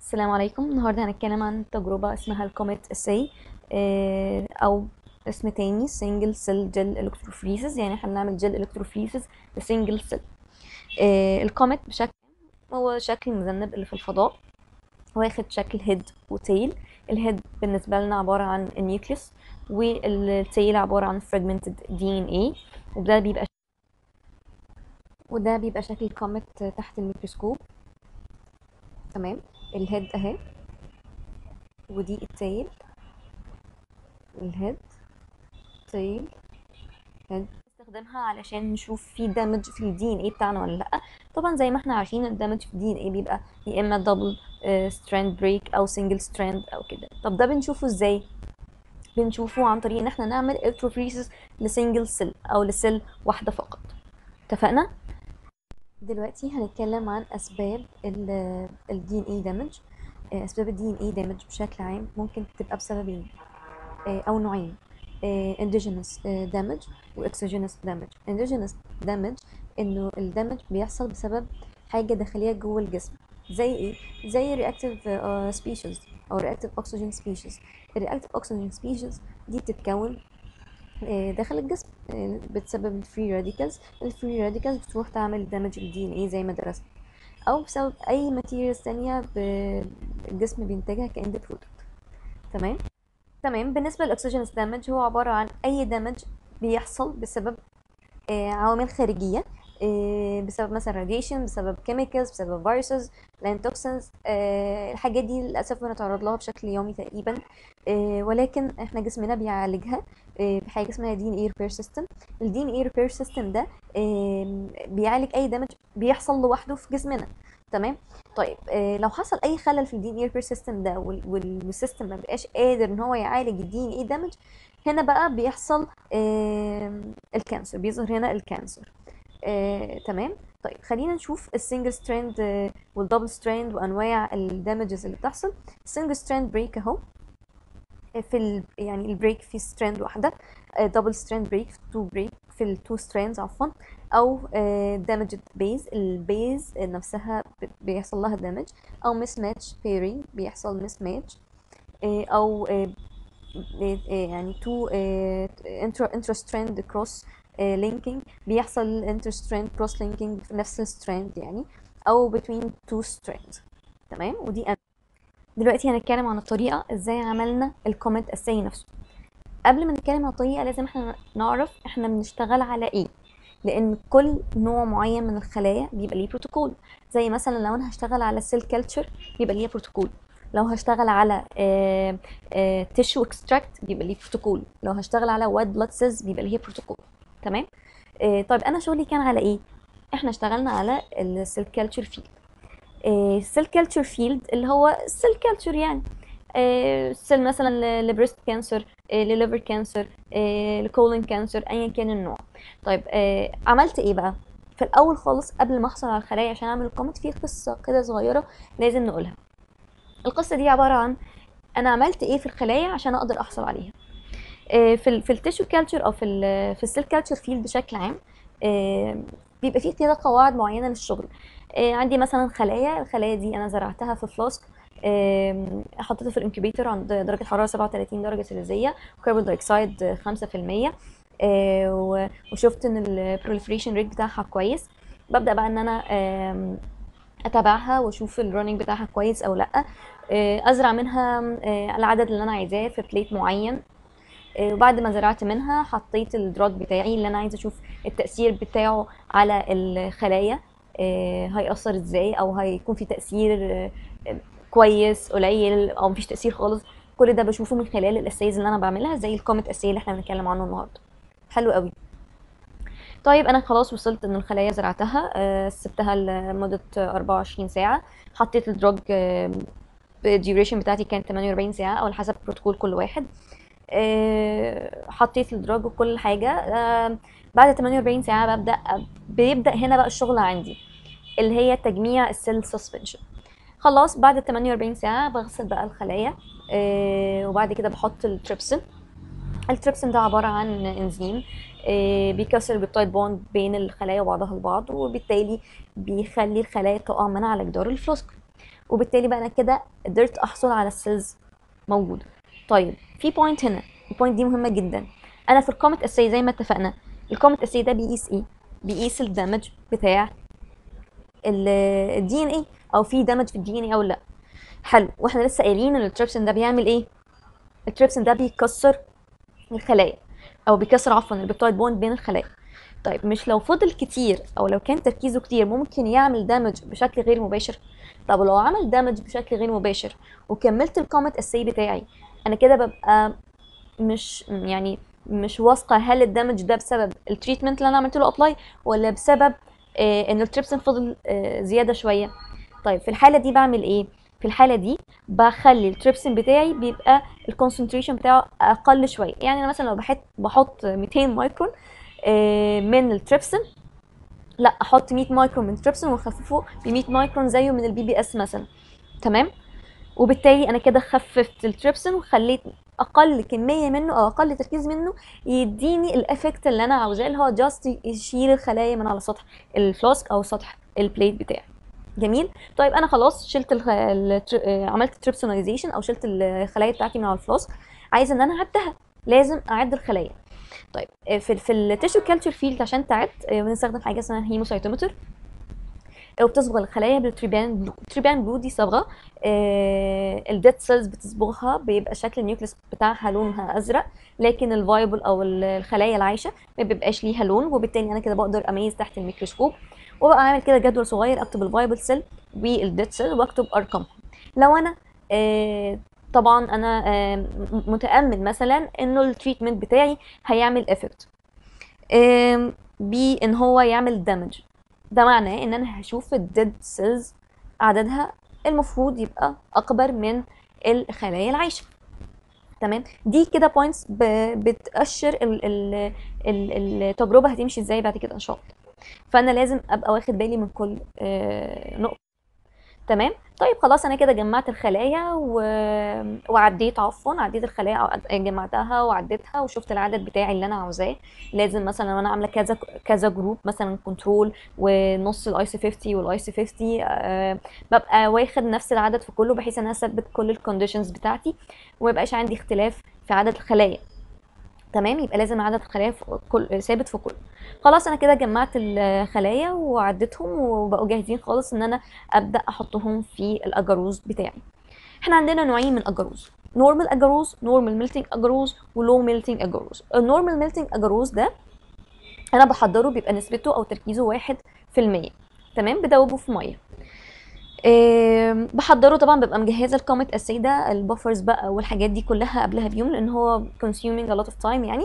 السلام عليكم. النهارده هنتكلم عن تجربة اسمها الكوميت اساي او اسم تاني سنجل سيل جل الكتروفوريسيس. يعني احنا بنعمل جل الكتروفوريسيس لسنجل سيل. الكوميت بشكل هو شكل المذنب اللي في الفضاء، واخد شكل هيد وتيل. الهيد بالنسبة لنا عبارة عن النيوكليوس، والتيل عبارة عن fragmented DNA. وده بيبقى شكل الكوميت تحت الميكروسكوب. تمام. الهيد اهي، ودي التيل، الهيد، تيل، هيد. نستخدمها علشان نشوف في دامج في الدي ان ايه بتاعنا ولا لا. طبعا زي ما احنا عارفين الدامج في الدي ان ايه بيبقى يا اما دبل ستراند بريك او سنجل ستراند او كده. طب ده بنشوفه ازاي؟ بنشوفه عن طريق ان احنا نعمل الكتروفوريسيس لسنجل سيل او لسيل واحده فقط. اتفقنا؟ دلوقتي هنتكلم عن اسباب الدي ان ايه دامج. اسباب الدي ان ايه دامج بشكل عام ممكن تبقى بسببين او نوعين: endogenous damage و exogenous damage. endogenous damage انه الدمج بيحصل بسبب حاجه داخليه جوه الجسم. زي ايه؟ زي reactive species او reactive oxygen species. الرياكتيف oxygen species دي بتتكون داخل الجسم بتسبب الفري راديكالز. الفري راديكالز بتروح تعمل دامج للدي ان ايه زي ما درسنا، او بسبب اي ماتيريالز تانية الجسم بينتجها كاند برودكت. تمام. بالنسبه للاكسجينس دامج هو عباره عن اي دامج بيحصل بسبب عوامل خارجيه، بسبب مثلا راديشن، بسبب كيميكالز، بسبب فيروسز، لان توكسنز. الحاجات دي للاسف بنتعرض لها بشكل يومي تقريبا، ولكن احنا جسمنا بيعالجها بحاجه اسمها دي ان اي ريبير سيستم. الدي ان اي ريبير سيستم ده بيعالج اي دامج بيحصل لوحده في جسمنا. تمام. طيب لو حصل اي خلل في الدي ان اي ريبير سيستم ده والسيستم ما بقاش قادر ان هو يعالج الدي ان اي دامج، هنا بقى بيحصل الكانسر، بيظهر هنا الكانسر. تمام. طيب خلينا نشوف السنجل ستراند والدبل ستراند وانواع الدامجز اللي بتحصل. السنجل ستراند بريك اهو، يعني البريك في ستراند واحده، دبل ستراند بريك في تو بريك في التو ستراندز عفوا، او دامجد بيز، البيز نفسها بيحصل لها دامج، او مس ماتش بيرنج بيحصل مس ماتش، او يعني تو انتر ستراند كروس لينكينج بيحصل انتر ستراند كروس لينكينج في نفس الستراند يعني، او between two strands. تمام. دلوقتي هنتكلم عن الطريقه ازاي عملنا الكومنت اساي نفسه. قبل ما نتكلم عن الطريقه لازم احنا نعرف احنا بنشتغل على ايه، لان كل نوع معين من الخلايا بيبقى ليه بروتوكول. زي مثلا لو انا هشتغل على سيل كلتشر بيبقى ليه بروتوكول، لو هشتغل على تيشو اكستراكت بيبقى ليه بروتوكول، لو هشتغل على وايت بلاد سيلز بيبقى ليه بروتوكول. تمام. طيب انا شغلي كان على ايه؟ احنا اشتغلنا على السيل كلتشر فيلد. السيل كلتشر فيلد اللي هو السيل كلتشر يعني سيل مثلا لبريست كانسر، لليفر كانسر، لكولون كانسر، ايا كان النوع. طيب عملت ايه بقى في الاول خالص قبل ما احصل على الخلايا عشان اعمل الكومنت؟ في قصه كده صغيره لازم نقولها. القصه دي عباره عن انا عملت ايه في الخلايا عشان اقدر احصل عليها. في التيشو كلتشر او في السيل كلتشر فيلد بشكل عام بيبقى فيه كده قواعد معينه للشغل. عندي مثلا خلايا، الخلايا دي انا زرعتها في فلاسك، حطيتها في الانكوبيتر عند درجه حراره 37 درجه سلسيه وكربون دايوكسيد 5%، وشفت ان البروليفريشن ريت بتاعها كويس. ببدا بقى ان انا اتابعها واشوف الرننج بتاعها كويس او لا. ازرع منها العدد اللي انا عايزاه في بليت معين. وبعد ما زرعت منها حطيت الدراج بتاعي اللي انا عايزه اشوف التاثير بتاعه على الخلايا هيأثر ازاي، او هيكون في تاثير كويس قليل او مفيش تاثير خالص. كل ده بشوفه من خلال الاسايز اللي انا بعملها زي الكوميت اساي اللي احنا بنتكلم عنه النهارده. حلو قوي. طيب انا خلاص وصلت ان الخلايا زرعتها، سبتها لمده 24 ساعه، حطيت الدراج الديوريشن بتاعتي كانت 48 ساعه او على حسب بروتوكول كل واحد. حطيت الدراج وكل حاجه. بعد 48 ساعه بيبدا هنا بقى الشغل عندي اللي هي تجميع السيل سسبنشن. خلاص بعد 48 ساعه بغسل بقى الخلايا، وبعد كده بحط التريبسين. التريبسين ده عباره عن انزيم بيكسر البيبتايد بوند بين الخلايا وبعضها البعض، وبالتالي بيخلي الخلايا تقع من على جدار الفلاسك. وبالتالي بقى انا كده قدرت احصل على السيلز موجوده. طيب في بوينت هنا، البوينت دي مهمه جدا. انا في الكومت اساي زي ما اتفقنا، الكومت اساي ده بيقيس ايه؟ بيقيس الدمج بتاع الدي ان ايه، او في دمج في الدي ان ايه او لا. حلو، واحنا لسه قايلين ان التريبسين ده بيعمل ايه؟ التريبسين ده بيكسر الخلايا، او بيكسر عفوا البيبتايد بوند بين الخلايا. طيب مش لو فضل كتير او لو كان تركيزه كتير ممكن يعمل دامج بشكل غير مباشر؟ طب لو عمل دامج بشكل غير مباشر وكملت الكومت اساي بتاعي، انا كده ببقى مش يعني مش واثقه هل الدامج ده بسبب التريتمنت اللي انا عملت له ابلاي، ولا بسبب ان التريبسين فضل زياده شويه. طيب في الحاله دي بعمل ايه؟ في الحاله دي بخلي التريبسين بتاعي بيبقى الكونسنتريشن بتاعه اقل شويه. يعني انا مثلا لو بحط 200 مايكرون من التريبسين، لا احط 100 مايكرون من التريبسين واخففه ب 100 مايكرون زيه من البي بي اس مثلا. تمام، وبالتالي انا كده خففت التريبسين وخليت اقل كميه منه او اقل تركيز منه يديني الافكت اللي انا عاوزاه، اللي هو جاست يشيل الخلايا من على سطح الفلاسك او سطح البليت بتاعي. جميل. طيب انا خلاص شلت عملت تريبسونايزيشن او شلت الخلايا بتاعتي من على الفلاسك، عايزه ان انا اعدها، لازم اعد الخلايا. طيب في التيشو كالتشر فيلد عشان تعد بنستخدم حاجه اسمها هيموسايتومتر، وبتصبغ الخلايا بالتريبان بلو. التريبان بلو دي صبغه الديد سيلز بتصبغها، بيبقى شكل النيوكليس بتاعها لونها ازرق، لكن الفايبل او الخلايا العايشه ما بيبقاش ليها لون، وبالتالي انا كده بقدر اميز تحت الميكروسكوب. وبقى اعمل كده جدول صغير اكتب الفايبل سيل والديد سيل واكتب ارقامهم. لو انا طبعا انا متامل مثلا انه التريتمنت بتاعي هيعمل افكت بان هو يعمل دامج، ده معناه ان انا هشوف الديد سيلز عددها المفروض يبقى اكبر من الخلايا العايشه. تمام، دي كده بوينتس بتأشر التجربه هتمشي ازاي بعد كده ان شاء الله. فانا لازم ابقى واخد بالي من كل نقطه. تمام. طيب خلاص انا كده جمعت الخلايا وعديت عديت الخلايا، جمعتها وعديتها وشفت العدد بتاعي اللي انا عاوزاه. لازم مثلا لو انا عامله كذا جروب، مثلا كنترول ونص الاي سي 50 والاي سي 50، ببقى واخد نفس العدد في كله بحيث ان انا اثبت كل الكونديشنز بتاعتي وما يبقاش عندي اختلاف في عدد الخلايا. تمام، يبقى لازم عدد الخلايا في كل ثابت في كل. خلاص انا كده جمعت الخلايا وعديتهم وبقوا جاهزين خالص ان انا ابدا احطهم في الاجاروز بتاعي. احنا عندنا نوعين من اجاروز، نورمال اجاروز، نورمال ميلتنج اجاروز، ولو ميلتنج اجاروز. النورمال ميلتنج اجاروز ده انا بحضره بيبقى نسبته او تركيزه 1%. تمام، بدوبه في ميه. بحضره طبعا، ببقى مجهزه الكومت اساي ده، البفرز بقى والحاجات دي كلها قبلها بيوم، لان هو consuming a lot of time يعني.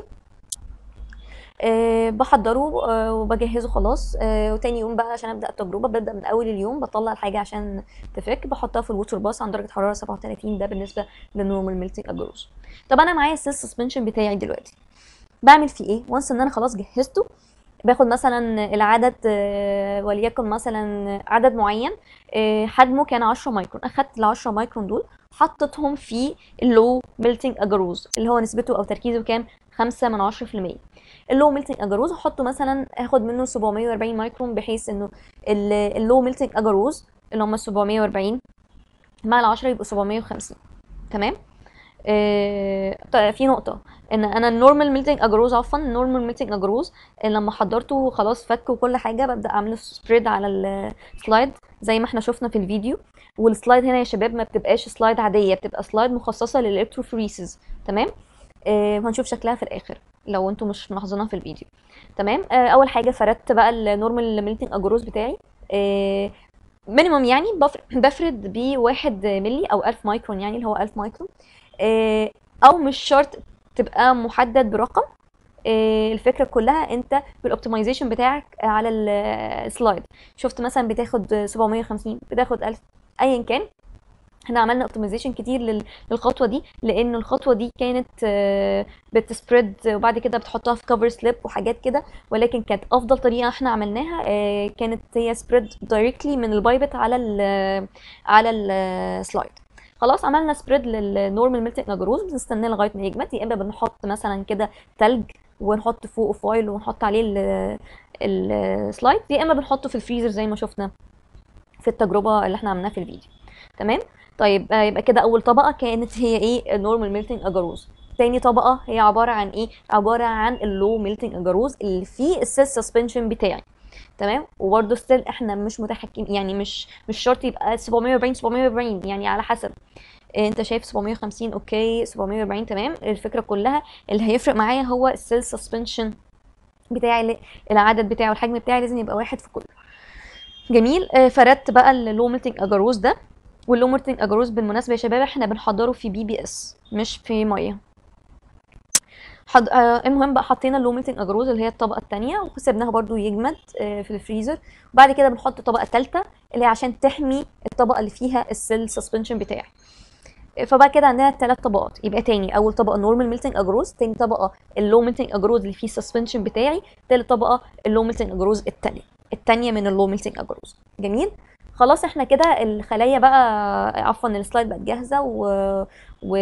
بحضره وبجهزه خلاص. وتاني يوم بقى عشان ابدا التجربه ببدا من اول اليوم، بطلع الحاجه عشان تفك، بحطها في الووتر باص عند درجه حراره 37. ده بالنسبه للنورمال ميلتنج اجروز. طب انا معايا السيل سسبنشن بتاعي دلوقتي، بعمل فيه ايه؟ وانس ان انا خلاص جهزته، باخد مثلا العدد وليكن مثلا عدد معين حجمه كان 10 مايكرون، اخدت ال 10 مايكرون دول حطيتهم في اللو ميلتنج اجروز اللي هو نسبته او تركيزه كام؟ 5%. اللو ميلتنج اجروز هحطه مثلا، هاخد منه 740 مايكرون، بحيث انه اللو ميلتنج اجروز اللي هم 740 مع ال 10 يبقوا 750. تمام. طيب في نقطة ان انا النورمال ميلتنج اجروز، عفوا النورمال ميلتنج اجروز لما حضرته خلاص فك وكل حاجة، ببدأ اعمل سبريد على السلايد زي ما احنا شفنا في الفيديو. والسلايد هنا يا شباب ما بتبقاش سلايد عادية، بتبقى سلايد مخصصة للالكتروفوريسيس. تمام. وهنشوف شكلها في الاخر لو انتم مش ملاحظينها في الفيديو. تمام. اول حاجة فردت بقى النورمال ميلتنج اجروز بتاعي مينيموم، يعني بفرد ب 1 ملي او 1000 مايكرون، يعني اللي هو 1000 مايكرون. او مش شرط تبقى محدد برقم. الفكره كلها انت بالاوبتمايزيشن بتاعك على السلايد، شفت مثلا بتاخد 750، بتاخد 1000، ايا كان. احنا عملنا اوبتمايزيشن كتير للخطوه دي، لان الخطوه دي كانت بتسبريد وبعد كده بتحطها في كفر سليب وحاجات كده، ولكن كانت افضل طريقه احنا عملناها كانت هي سبريد دايركتلي من البايبت على السلايد. خلاص عملنا سبريد للنورمال ميلتنج اجروز، بنستناه لغايه ما يجمد، يا اما بنحط مثلا كده تلج ونحط فوقه فويل ونحط عليه السلايد، يا اما بنحطه في الفريزر زي ما شفنا في التجربه اللي احنا عملناها في الفيديو. تمام. طيب يبقى كده اول طبقه كانت هي ايه؟ النورمال ميلتنج اجاروز. تاني طبقه هي عباره عن ايه؟ عباره عن اللو ميلتنج اجاروز اللي فيه السيل سسبنشن بتاعي. تمام. وبرده ستيل احنا مش متحكم، يعني مش شرط يبقى 740 740، يعني على حسب. انت شايف 750 اوكي، 740 تمام. الفكره كلها اللي هيفرق معايا هو السيل سسبنشن بتاعي، العدد بتاعه والحجم بتاعي لازم يبقى واحد في كله. جميل. فردت بقى اللو ميلتنج اجاروز ده. واللو ميلتنج اجاروز بالمناسبه يا شباب احنا بنحضره في BBS مش في ميه. المهم بقى حطينا اللو ميلتنج اجاروز اللي هي الطبقه الثانيه وسيبناها برده يجمد في الفريزر. وبعد كده بنحط طبقه ثالثه اللي هي عشان تحمي الطبقه اللي فيها السيل سسبنشن بتاعي. فبقى كده عندنا 3 طبقات. يبقى تاني اول طبقه نورمال ميلتنج اجروز، تاني طبقه اللو ميلتنج اجروز اللي فيه سسبنشن بتاعي، تالت طبقه اللو ميلتنج اجروز التانيه من اللو ميلتنج اجروز. جميل. خلاص احنا كده الخلايا بقى، عفوا السلايد بقت جاهزه و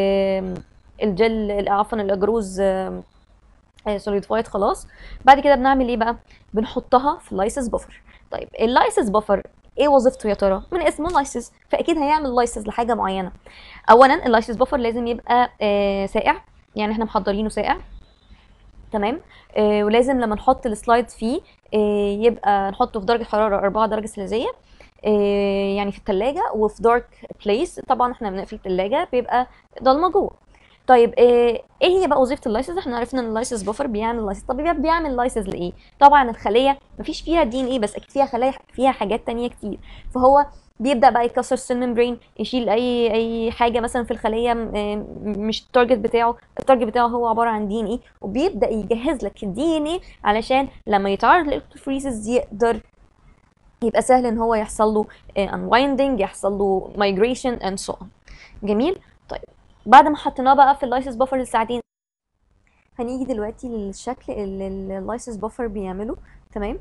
الجل، عفوا الاجروز سوليدفايد خلاص. بعد كده بنعمل ايه بقى؟ بنحطها في اللايسيس بفر. طيب اللايسيس بفر ايه وظيفته يا ترى؟ من اسمه لايسيس فاكيد هيعمل لايسيس لحاجه معينه. اولا اللايسيس بفر لازم يبقى ساقع، يعني احنا محضرينه ساقع. تمام. ولازم لما نحط السلايد فيه يبقى نحطه في درجه حراره 4 درجه سلسيه، يعني في الثلاجه وفي دارك بليس. طبعا احنا بنقفل الثلاجه بيبقى ضلمه جوه. طيب ايه هي بقى وظيفه اللايسيس؟ احنا عرفنا ان اللايسيس بفر بيعمل لايسيس. طب بيعمل لايسيس لايه؟ طبعا الخليه مفيش فيها DNA بس، اكيد فيها خلايا فيها حاجات تانية كتير. فهو بيبدا بقى يكسر السيل ممبرين، يشيل اي حاجه مثلا في الخليه مش التارجت بتاعه. التارجت بتاعه هو عباره عن DNA، وبيبدا يجهز لك الDNA علشان لما يتعرض للالكتروفوريسيس يقدر يبقى سهل ان هو يحصل له unwinding، يحصل له migration and so on. جميل. طيب بعد ما حطيناه بقى في اللايسيس بفر لساعتين، هنيجي دلوقتي للشكل اللي اللايسيس بفر بيعمله. تمام.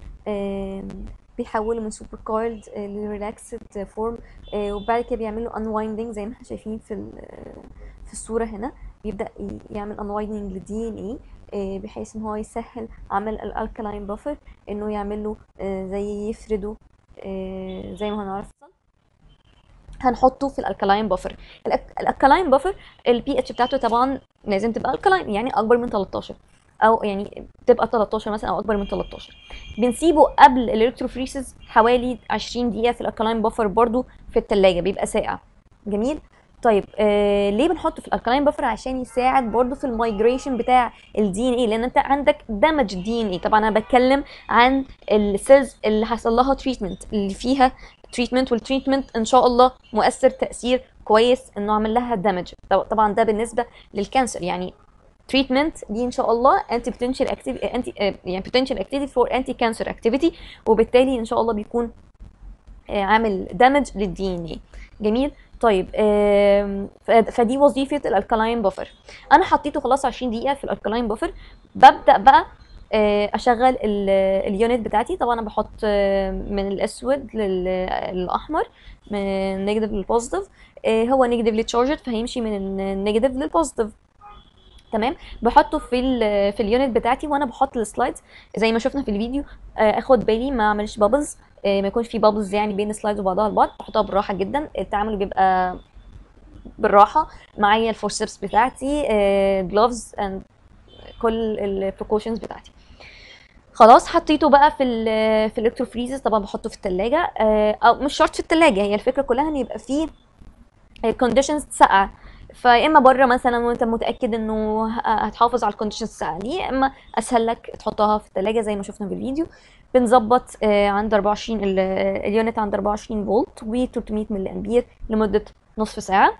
بيحوله من سوبر كارد لريلاكسد فورم، وبعد كده بيعملوا unwinding زي ما احنا شايفين في الصوره هنا. بيبدا يعمل unwinding للDNA بحيث ان هو يسهل عمل الالكالاين بفر، انه يعمل له زي يفرده زي ما هنعرف. هنحطه في الالكالاين بفر. الالكالاين بفر البي اتش بتاعته طبعا لازم تبقى الكالاين، يعني اكبر من 13 او يعني تبقى 13 مثلا او اكبر من 13. بنسيبه قبل الالكتروفريسز حوالي 20 دقيقه في الالكالاين بفر برضو في الثلاجه بيبقى ساقع. جميل. طيب ليه بنحطه في الالكالاين بفر؟ عشان يساعد برضو في المايجريشن بتاع الDNA، لان انت عندك دامج DNA. طبعا انا بتكلم عن السيلز اللي حصل لها تريتمنت، اللي فيها تريتمنت، والتريتمنت ان شاء الله مؤثر تاثير كويس انه عمل لها دامج. طبعا ده بالنسبه للكانسر، يعني تريتمنت دي ان شاء الله انتي بوتنشال اكتيفيتي، يعني بوتنشال اكتيفيتي فور انتي كانسر اكتيفيتي، وبالتالي ان شاء الله بيكون عامل دامج للDNA. جميل. طيب فدي وظيفه الالكالاين بفر. انا حطيته خلاص 20 دقيقه في الالكالاين بفر. ببدا بقى اشغل اليونت بتاعتي. طبعا انا بحط من الاسود للاحمر، من النيجاتيف للبوزيتيف. هو نيجاتيفلي تشارجد فهيمشي من النيجاتيف للبوزيتيف. تمام. بحطه في اليونت بتاعتي، وانا بحط السلايدز زي ما شفنا في الفيديو اخد بالي ما اعملش بابلز، ما يكونش في بابلز يعني بين السلايدز وبعضها البعض. بحطها بالراحه جدا، التعامل بيبقى بالراحه. معايا الفورسبس بتاعتي، جلوفز اند كل البريكوشنز بتاعتي. خلاص حطيته بقى في الالكتروفريزز. طبعا بحطه في الثلاجه، او مش شرط في الثلاجه، هي الفكره كلها ان يبقى فيه كونديشنز ساقعه. فيا اما بره مثلا وانت متاكد انه هتحافظ على الكونديشنز الساقعه دي، يا اما اسهل لك تحطها في الثلاجه زي ما شفنا في الفيديو. بنظبط عند 24 اليونت عند 24 فولت و300 ملي امبير لمده نصف ساعه.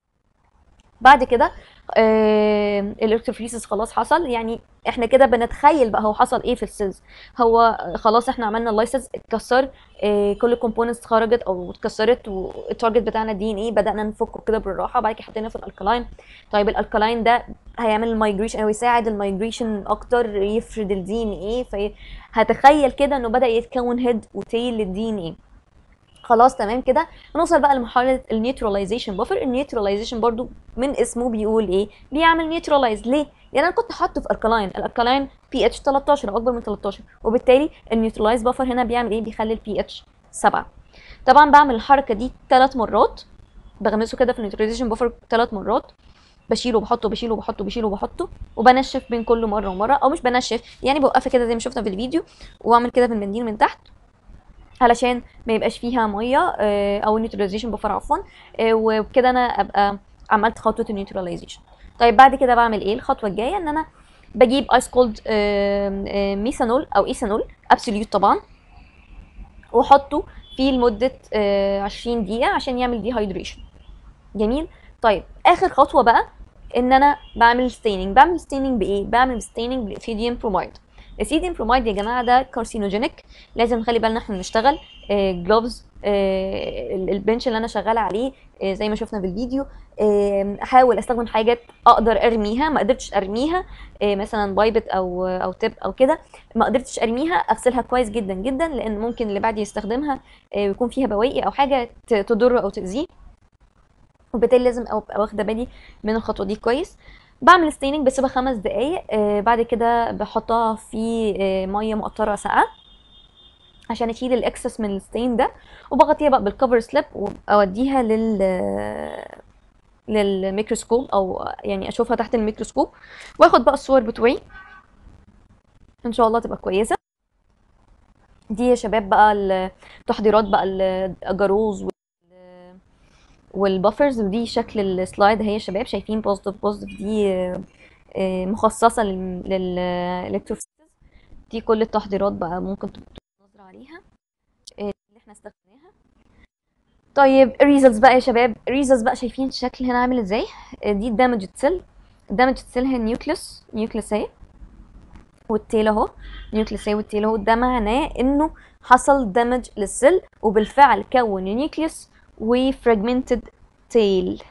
بعد كده الالكتروفريسيس خلاص حصل، يعني احنا كده بنتخيل بقى هو حصل ايه في السيلز. هو خلاص احنا عملنا اللايسيس، اتكسر كل الكومبوننتس خرجت او اتكسرت، والتارجت بتاعنا DNA بدانا نفكه كده بالراحه. بعد كده حطينا في الالكالاين. طيب الالكالاين ده هيعمل المايجريشن او يساعد المايجريشن اكتر، يفرد الDNA. فهتخيل كده انه بدا يتكون هيد وتيل للDNA. خلاص تمام كده. نوصل بقى لمرحله النيوتراليزيشن بفر. النيوتراليزيشن برضو من اسمه بيقول ايه؟ بيعمل نيوتراليز. ليه؟ لان انا كنت حاطه في الكالاين، الالكالاين pH 13 او اكبر من 13، وبالتالي النيوتراليز بفر هنا بيعمل ايه؟ بيخلي الpH 7. طبعا بعمل الحركه دي 3 مرات. بغمسه كده في النيوتراليزيشن بفر 3 مرات، بشيله وبحطه بشيله وبحطه بشيله وبحطه، وبنشف بين كل مره ومره، او مش بنشف يعني بوقفها كده زي ما شفنا في الفيديو، واعمل كده بالمنديل من تحت علشان ما يبقاش فيها ميه او النيوتراليزيشن بفر عفوا. وبكده انا ابقى عملت خطوه النيوتراليزيشن. طيب بعد كده بعمل ايه؟ الخطوه الجايه ان انا بجيب ايس كولد ميثانول او ايثانول ابسوليوت طبعا، واحطه فيه لمده 20 دقيقه عشان يعمل ديهايدريشن. جميل. طيب اخر خطوه بقى ان انا بعمل ستيننج. بعمل ستيننج بايه؟ بعمل ستيننج بالايثيديوم برومايد. الايثيديوم برومايد يا جماعه ده كارسينوجينيك، لازم نخلي بالنا احنا بنشتغل. جلوفز، البنش اللي انا شغاله عليه زي ما شفنا في الفيديو، احاول استخدم حاجات اقدر ارميها، ما قدرتش ارميها مثلا بايبت او تيب او كده، ما قدرتش ارميها اغسلها كويس جدا جدا، لان ممكن اللي بعد يستخدمها يكون فيها بواقي او حاجه تضره او تاذيه، وبالتالي لازم ابقى واخده بالي من الخطوه دي كويس. بعمل ستيننج بسيبها 5 دقايق، بعد كده بحطها في ميه مقطره ساقعه عشان اشيل الاكسس من الستين ده، وبغطيها بقى بالكفر سليب واوديها للميكروسكوب، او يعني اشوفها تحت الميكروسكوب، واخد بقى الصور بتوعي ان شاء الله تبقى كويسه. دي يا شباب بقى التحضيرات بقى الجاروز والبافرز، ودي شكل السلايد اهي يا شباب، شايفين بوزيتيف بوزيتيف دي مخصصه للالكتروفيزيكس. دي كل التحضيرات بقى ممكن تبقوا نظره عليها اللي احنا استخدمناها. طيب الريزلتس بقى يا شباب، الريزلتس بقى شايفين الشكل هنا عامل ازاي؟ دي الدامجد سيل. الدامجد سيل هي نيوكليس اهي، والتيل اهو، نيوكليس اهي والتيل اهو، ده معناه انه حصل دامج للسيل وبالفعل كون نيوكليس وفراجمنتد تيل.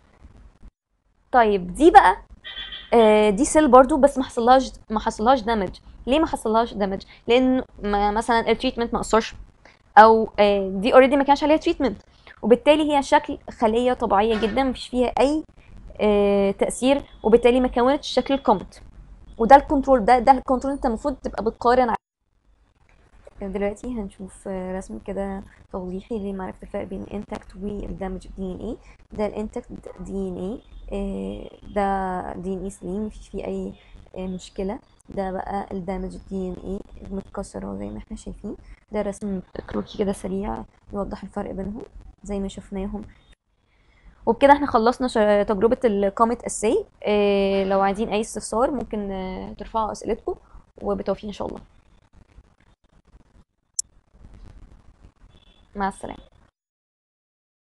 طيب دي بقى دي سيل برضو بس ما حصلهاش دامج. ليه ما حصلهاش دامج؟ لان مثلا التريتمنت ما اثرش، او دي اوريدي ما كانش عليها تريتمنت، وبالتالي هي شكل خليه طبيعيه جدا مفيش فيها اي تاثير، وبالتالي ما كونتش شكل الكومت. وده الكنترول، ده الكنترول انت المفروض تبقى بتقارن. دلوقتي هنشوف رسم كده توضيحي لمعرفة الفرق بين الانتاكت والدامج دي ان ايه. ده الانتاكت دي ان ايه، ده دي ان ايه سليم مفيش فيه اي مشكلة. ده بقى الدامج دي ان ايه متكسر اهو زي ما احنا شايفين. ده رسم كروكي كده سريع يوضح الفرق بينهم زي ما شفناهم. وبكده احنا خلصنا تجربة الكوميت اساي. لو عايزين اي استفسار ممكن ترفعوا اسئلتكم، وبالتوفيق ان شاء الله. مع السلامة.